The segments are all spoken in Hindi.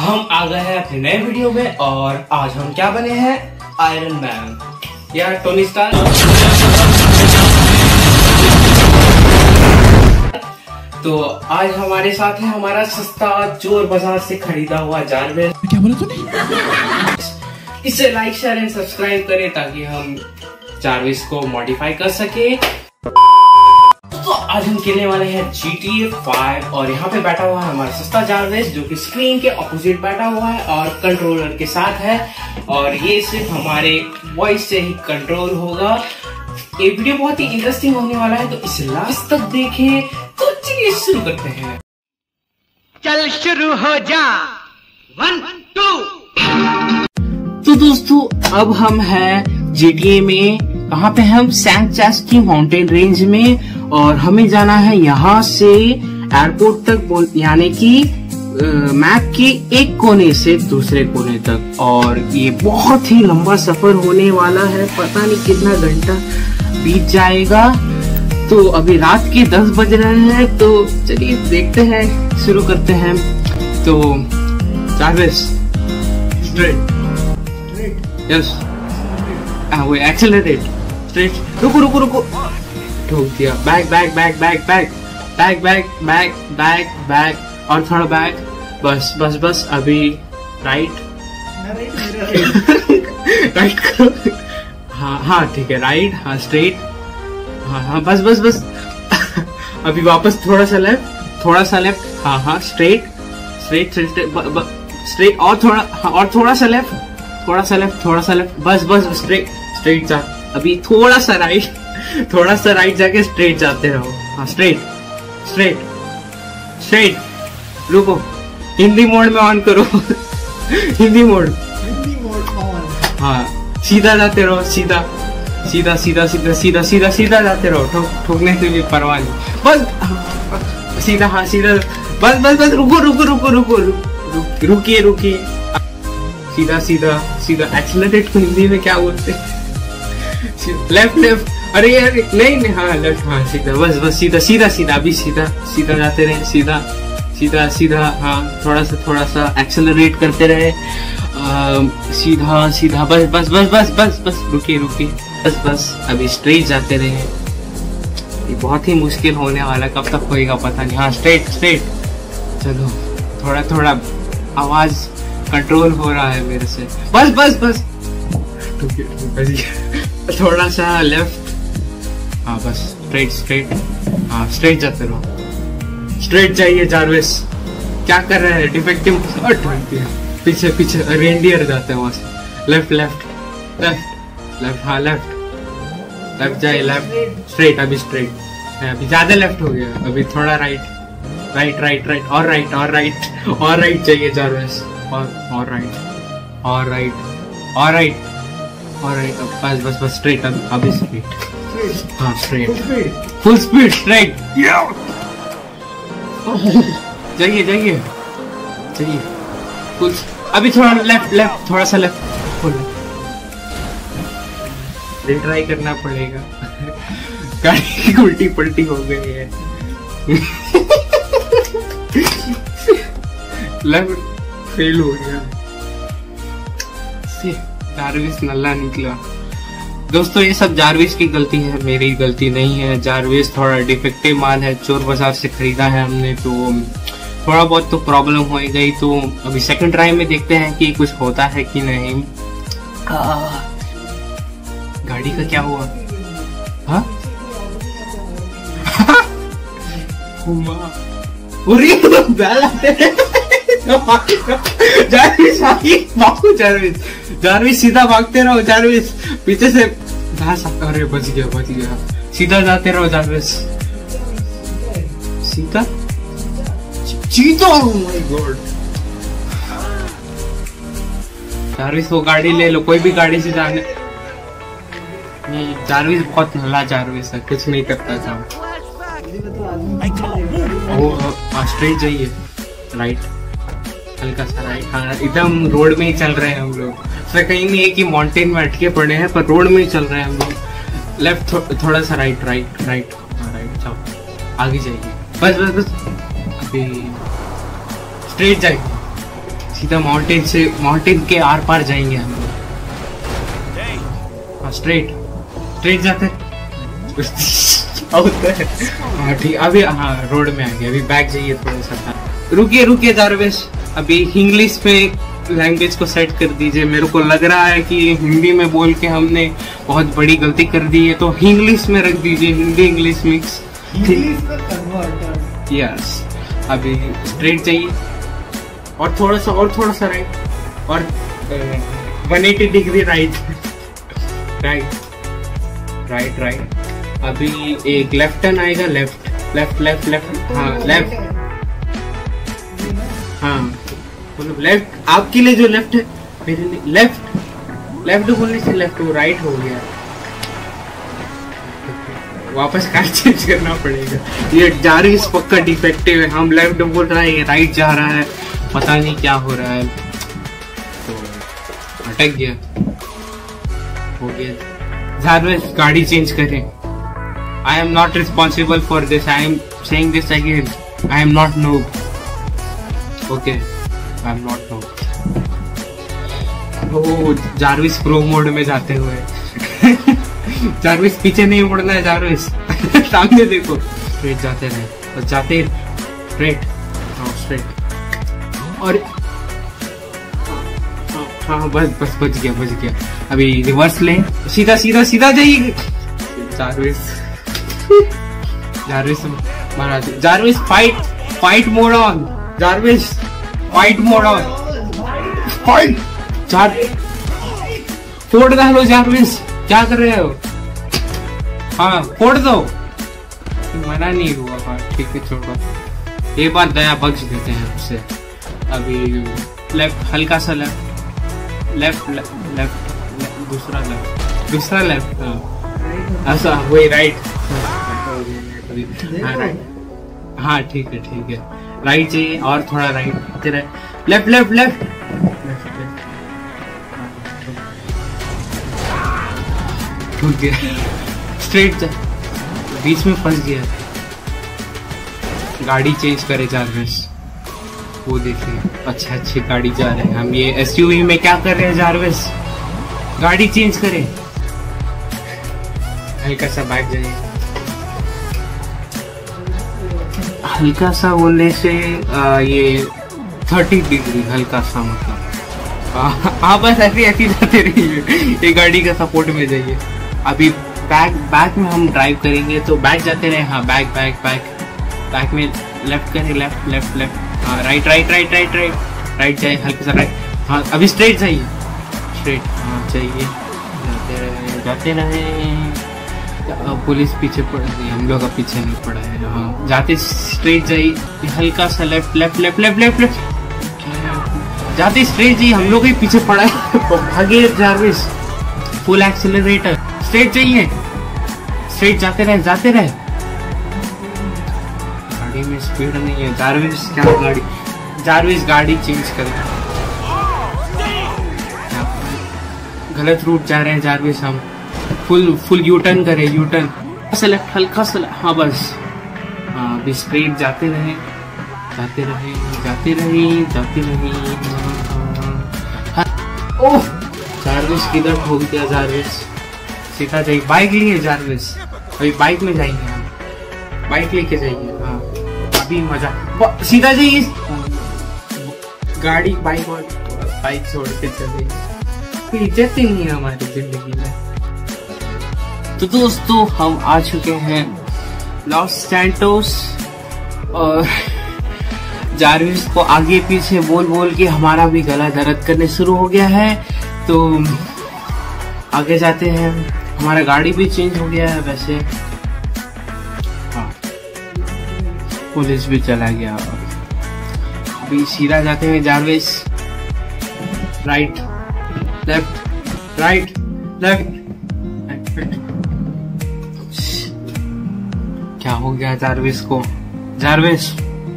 हम आ गए हैं अपने नए वीडियो में और आज हम क्या बने हैं, आयरन मैन या टोनी स्टार्क। तो आज हमारे साथ है हमारा सस्ता चोर बाजार से खरीदा हुआ जारवेस। क्या बोला तूने? इसे लाइक शेयर एंड सब्सक्राइब करें ताकि हम जारवेस को मॉडिफाई कर सके। तो आज हम खेलने वाले हैं GTA 5 और यहाँ पे बैठा हुआ है हमारा सस्ता जारवेस जो कि स्क्रीन के ऑपोजिट बैठा हुआ है और कंट्रोलर के साथ है और ये सिर्फ हमारे वॉइस से ही कंट्रोल होगा। ये वीडियो बहुत ही इंटरेस्टिंग होने वाला है तो इसे लास्ट तक देखें। तो चलिए शुरू करते हैं। चल शुरू हो जा 1 2। तो दोस्तों अब हम हैं GTA में, कहाँ पे हम सैंचास की माउंटेन रेंज में और हमें जाना है यहाँ से एयरपोर्ट तक, यानी कि मैप के एक कोने से दूसरे कोने तक। और ये बहुत ही लंबा सफर होने वाला है, पता नहीं कितना घंटा बीत जाएगा। तो अभी रात के 10 बज रहे हैं तो चलिए देखते हैं, शुरू करते हैं। तो जारवेस स्ट्रेट यस, वो एक्सेलरेट स्ट्रेट, रुको रुको रुको, ठोक दिया। Back back back back back back back back back back और थोड़ा बैक, बस बस बस। अभी राइट राइट करो, हाँ हाँ ठीक है, राइट, हाँ स्ट्रेट, हाँ हाँ बस बस बस। अभी वापस थोड़ा सा लेफ्ट, थोड़ा सा लेफ्ट, हाँ हाँ स्ट्रेट स्ट्रेट स्ट्रेट स्ट्रेट और थोड़ा, हाँ और थोड़ा सा लेफ्ट, थोड़ा सा लेफ्ट, थोड़ा सा लेफ्ट, बस बस स्ट्रेट स्ट्रेट जा। अभी थोड़ा सा राइट, थोड़ा सा राइट जाके स्ट्रेट जाते रहो, हाँ स्ट्रेट स्ट्रेट स्ट्रेट। रुको, हिंदी मोड में ऑन करो। हिंदी मोड ऑन, हाँ सीधा जाते रहो, सीधा सीधा सीधा सीधा सीधा सीधा सीधा जाते रहो, ठोकने से भी परवाह नहीं, बस सीधा, हाँ सीधा, बस बस बस। रुको रुको रुको रुको रुकिए रुकिए, सीधा सीधा सीधा। एक्सीलरेट को हिंदी में क्या बोलते हैं? लेफ्ट लेफ्ट, अरे यार नहीं नहीं, हाँ लेफ्ट, हाँ सीधा, बस बस सीधा सीधा सीधा। अभी सीधा सीधा जाते रहे, सीधा सीधा सीधा, हाँ थोड़ा सा एक्सेलरेट करते रहे, सीधा सीधा, बस बस बस बस बस बस। रुकिए रुकिए, बस बस। अभी स्ट्रेट जाते रहे, ये बहुत ही मुश्किल होने वाला, कब तक होएगा पता नहीं। हाँ स्ट्रेट स्ट्रेट, चलो थोड़ा थोड़ा आवाज कंट्रोल हो रहा है मेरे से, बस बस बस। थोड़ा सा लेफ्ट, हाँ बस स्ट्रेट स्ट्रेट, हाँ स्ट्रेट जाते रहो, स्ट्रेट जाइए जारवेस। क्या कर रहे हैं? डिफेक्टिव पीछे पीछे रेंडियर जाते हैं वहां से। लेफ्ट लेफ्ट लेफ्ट लेफ्ट, हाँ लेफ्ट लेफ्ट जाइए, लेफ्ट स्ट्रेट, अभी स्ट्रेट, अभी ज्यादा लेफ्ट हो गया। अभी थोड़ा राइट राइट राइट राइट और राइट और राइट और राइट चाहिए जारवेस, और राइट और राइट और राइट और राइट, बस बस बस स्ट्रेट, अभी स्ट्रेट, हाँ स्ट्रेट, फुल स्पीड स्ट्रेट, जाइए जाइए जाइए फुल। अभी थोड़ा लेफ्ट लेफ्ट, थोड़ा सा लेफ्ट, फुल ट्राई करना पड़ेगा। गाड़ी की उल्टी पलटी हो गई है। लेफ्ट फेल हो गया, जारवेस नल्ला निकला। दोस्तों ये सब जारवेस की गलती है, मेरी गलती नहीं है। जारवेस थोड़ा डिफेक्टिव माल है, चोर बाजार से खरीदा है हमने, तो थोड़ा बहुत तो प्रॉब्लम हो गई। तो अभी सेकंड ट्राई में देखते हैं कि कुछ होता है कि नहीं। गाड़ी का क्या हुआ? हाँ जारवेस भागो, जारवेस जारवेस सीधा भागते रहो, जारवेस पीछे से। अरे बच गया बच गया, सीधा जाते रहो जारवेस, सीधा सीधा। ओह माय गॉड, जारवेस वो गाड़ी ले लो, कोई भी गाड़ी से जाने। जारवेस बहुत नल्ला जारवेस है, कुछ नहीं करता था। स्ट्रेट जाइए, राइट हल्का सा राइट, हाँ एकदम रोड में ही चल रहे हैं हम लोग। ऐसा कहीं नहीं है कि माउंटेन में अटके पड़े हैं, पर रोड में ही चल रहे हैं हम लोग। लेफ्ट थोड़ा सा राइट राइट राइट, हाँ राइट जाओ, आगे जाइए, बस बस बस। अभी स्ट्रेट जाइए, सीधा माउंटेन के आर पार जाएंगे हम लोग। हाँ स्ट्रेट जाते हाँ ठीक, अभी हाँ रोड में आ गए। अभी बैक जाइए थोड़ा सा। रुकिए जारवेश, अभी इंग्लिश में लैंग्वेज को सेट कर दीजिए। मेरे को लग रहा है कि हिंदी में बोल के हमने बहुत बड़ी गलती कर दी है, तो इंग्लिश में रख दीजिए, हिंदी इंग्लिश मिक्स। यस, अभी स्ट्रेट जाइए और थोड़ा सा राइट और 180 डिग्री राइट। अभी एक लेफ्ट टर्न आएगा, लेफ्ट। हाँ लेफ्ट, हाँ मतलब लेफ्ट। आपके लिए जो लेफ्ट है, मेरे लिए लेफ्ट बोलने से लेफ्ट वो राइट हो गया। वापस कार चेंज करना पड़ेगा। ये जारविस पक्का डिफेक्टिव है। हम लेफ्ट बोल रहा है, ये राइट जा रहा है, पता नहीं क्या हो रहा है। तो अटक गया, हो गया। जारविस गाड़ी चेंज करें। I am not responsible for this. I am saying this again. I am not noob. Okay, I am not noob. ओ जारविस प्रो मोड में जाते हुए जारविस पीछे नहीं मुड़ना है, जारविस सामने देखो। स्ट्रेट जाते रहे और जाते स्ट्रेट और हाँ बस बच गया। अभी रिवर्स ले, सीधा जाइए। जारविस महाराज, Jarvis fight mode on. Jarvis fight mode on. Fight फोड़ डालो जारविस, क्या कर रहे हो? हाँ फोड़ दो। मना नहीं हुआ। हाँ ठीक है, छोड़ो। ये बात दया बख्श देते हैं उससे। अभी लेफ्ट, हल्का सा लेफ्ट, दूसरा लेफ्ट। हाँ ऐसा वही राइट। हाँ ठीक है। राइट चाहिए और थोड़ा राइट। लेफ्ट टूट गया। स्ट्रेट जा, बीच में फंस गया। गाड़ी चेंज करे जारविस। वो देखिए, अच्छी गाड़ी जा रहे हैं हम। ये एसयूवी में क्या कर रहे हैं जारविस? गाड़ी चेंज करें। हल्का सा बैक जाइए। हल्का सा बोलने से ये 30 डिग्री हल्का सा, मतलब हाँ बस ऐसी जाते रहिए। ये गाड़ी का सपोर्ट में जाइए। अभी बैक में हम ड्राइव करेंगे, तो बैक जाते रहे। हाँ बैक में लेफ्ट करें, लेफ्ट। हाँ राइट जाइए, हल्का सा राइट। हाँ अभी स्ट्रेट जाइए, हाँ चाहिए। जाते रहे। पुलिस पीछे पड़ गई, हम लोग का पीछे नहीं पड़ा है। हाँ जाते स्ट्रेट जाइए, हल्का सा लेफ्ट। जाते स्ट्रेट जाइए, हम लोग ही पीछे पड़ा है। भागे जारविस, फुल एक्सीलरेटर। स्ट्रेट चाहिए, स्ट्रेट जाते रहे। गाड़ी में स्पीड नहीं है जारविस। क्या गाड़ी? जारविस गाड़ी चेंज करे। गलत रूट जा रहे हैं जारविस हम। फुल यू टर्न करे, लेफ्ट हल्का सा। हाँ बस, हाँ अभी स्ट्रेट जाते रहे। ओह जारविस किधर ठोक दिया जारविस। सीधा जाइए, बाइक लिए जारविस। अभी बाइक में जाएंगे हम, बाइक लेके जाइए। हाँ अभी मजा, सीधा जाइए। गाड़ी बाइक छोड़ के चले, इज्जत ही नहीं है हमारी जिंदगी में। तो दोस्तों हम आ चुके हैं लॉस सैंटोस, और जारविस को आगे पीछे बोल के हमारा भी गला दर्द करने शुरू हो गया है। तो आगे जाते हैं। हमारा गाड़ी भी चेंज हो गया है वैसे। हाँ पुलिस भी चला गया। अभी सीधा जाते हैं जारविस। Right left. क्या हो गया जारविस को? जारविस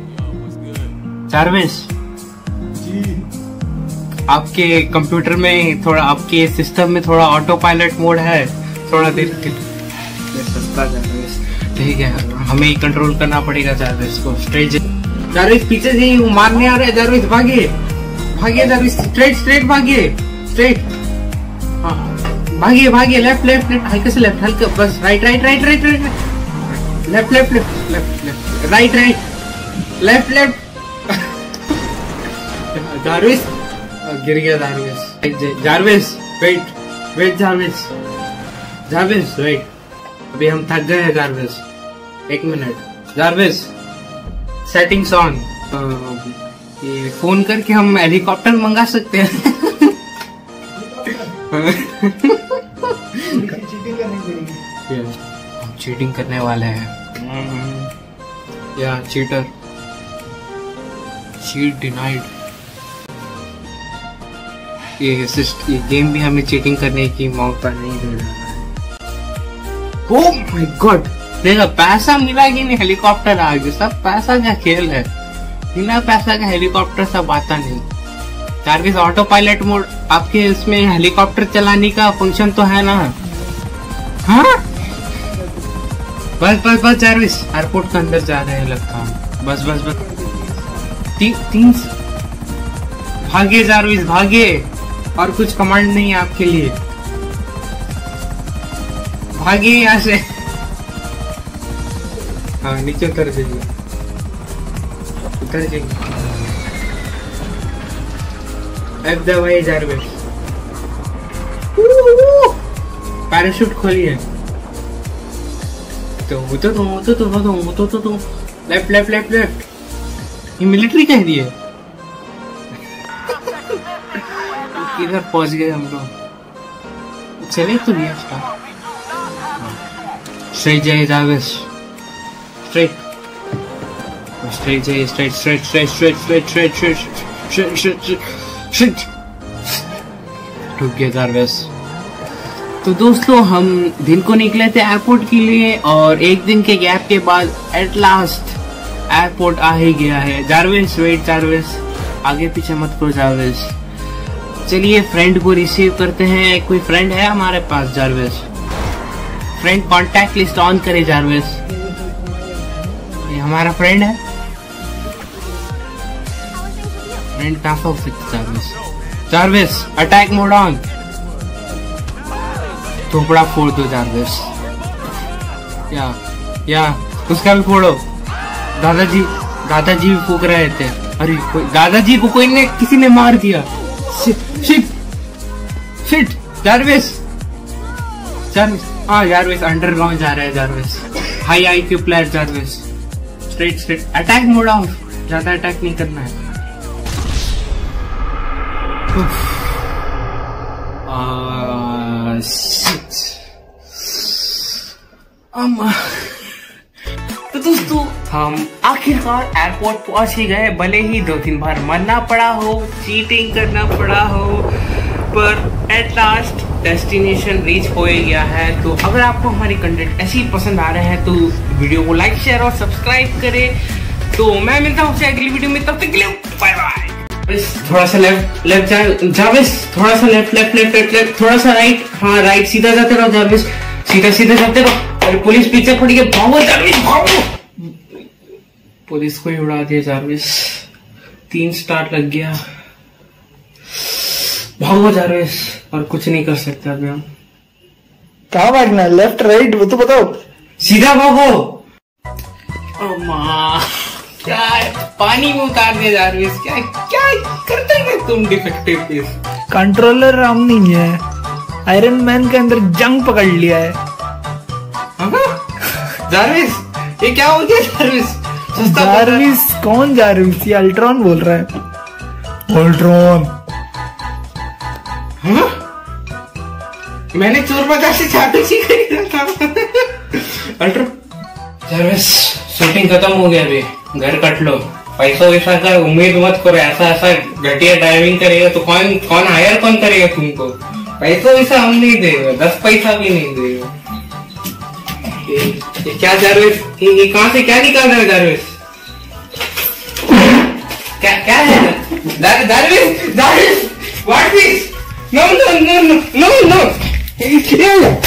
आपके कंप्यूटर में थोड़ा, आपके सिस्टम में थोड़ा ऑटो पायलट मोड है, थोड़ा देर के सस्ता जारविस। ठीक है, हमें ही कंट्रोल करना पड़ेगा जारविस को। स्ट्रेट जारविस पीछे से ही मारने आ रहा है। जारविस भागे, भागिए जारविस, स्ट्रेट स्ट्रेट भागिए, स्ट्रेट। हाँ भागिए भागिए, लेफ्ट लेफ्ट लेफ्ट, हल्के से लेफ्ट, हल्के, बस right right right right right, left left left left left, right right left left. Jarvis गिर गया Jarvis. Jarvis wait wait, Jarvis Jarvis wait, अभी हम थक गए हैं जारविस, 1 मिनट। जारविस सेटिंग्स ऑन, ये फोन करके हम हेलीकॉप्टर मंगा सकते हैं। चीटिंग करने वाले हैं या चीटर, चीट डिनाइड। ये गेम भी हमें चीटिंग करने की मौका नहीं दे रहा है। ओह माय गॉड, देखा पैसा मिला कि नहीं, हेलीकॉप्टर आ गया। सब पैसा का खेल है, बिना पैसा का हेलीकॉप्टर सब आता नहीं। जारविस ऑटो पायलट मोड, आपके इसमें हेलीकॉप्टर चलाने का फंक्शन तो है ना? हाँ बस बस बस जारविस, एयरपोर्ट के अंदर जा रहे हैं लगता है। बस बस बस, तीन भागिए जारविस भागिए, और कुछ कमांड नहीं है आपके लिए, भागिए यहाँ से। हाँ नीचे उतर जाइए, उतर जाइए, अब दबाइए जारविस, पैराशूट खोलिए। तो लेफ्ट लेफ्ट लेफ्ट लेफ्ट, ये मिलिट्री कह रही है। किधर पहुंच गए हम लोग, चले तो नहीं अच्छा। स्ट्रेट जाइए जारविस, स्ट्रेट स्ट्रेट जाइए, straight straight straight straight straight straight straight straight straight. रुक गया जारविस। तो दोस्तों हम दिन को निकले थे एयरपोर्ट के लिए, और 1 दिन के गैप के बाद एट लास्ट एयरपोर्ट आ ही गया है। जारविस वेट, जारविस आगे पीछे मत करो जारविस। चलिए फ्रेंड को रिसीव करते हैं। कोई फ्रेंड है हमारे पास Jarvis? Friend contact list on करे जारविस। ये हमारा फ्रेंड है। फ्रेंड कहाँ हो सकता Jarvis? Jarvis attack mode on. थोपड़ा फोड़ दो जारविस, या उसका भी फोड़ो। दादाजी भी फूक रहे थे। अरे दादाजी को किसी ने मार दिया। शिट जारविस, हाँ जारविस अंडरग्राउंड जा रहा है Jarvis. High IQ player Jarvis. Straight attack mode off, ज्यादा अटैक नहीं करना है। तो दोस्तों हम आखिरकार एयरपोर्ट पहुंच ही गए। भले ही 2-3 बार मरना पड़ा हो, चीटिंग करना पड़ा हो, पर एट लास्ट डेस्टिनेशन रीच हो ही गया है। तो अगर आपको हमारी कंटेंट ऐसी पसंद आ रहे हैं तो वीडियो को लाइक शेयर और सब्सक्राइब करें। तो मैं मिलता हूँ अगली वीडियो में, तब तक के लिए बाय बाय। थोड़ा सा लेफ्ट जारविस, थोड़ा सा लेफ्ट, थोड़ा सा राइट। हाँ राइट, सीधा जाते रहो जारविस, सीधा जाते रहो। अरे पुलिस पीछे पड़ी है, भागो जारविस भागो। पुलिस को ही उड़ा दिया जारविस, 3 स्टार लग गया। भागो जारविस, और कुछ नहीं कर सकते अभी हम। कहाँ भागना है, लेफ्ट राइट वो तो बताओ। सीधा भागो। अम्मा क्या पानी में उतार दिया जारविस, क्या करते हैं तुम डिफेक्टिव पीस। कंट्रोलर हम नहीं है, आयरन मैन के अंदर जंग पकड़ लिया है। जारविस ये क्या हो गया जारविस? जारविस कौन जारविस? ये अल्ट्रॉन बोल रहा है। अल्ट्रॉन मैंने चोर बाजार से चाबी सी खरीदा था। अल्ट्रॉन जारविस शूटिंग खत्म हो गया, अभी घर कट लो। पैसा वैसा का उम्मीद मत करो, ऐसा घटिया ड्राइविंग करेगा तो कौन हायर कौन करेगा तुमको? पैसा वैसा हम नहीं देगा, 10 पैसा भी नहीं देगा। ये क्या जारविस, ये कहाँ से क्या निकाल रहा है जारविस? क्या है जारविस? What this? नो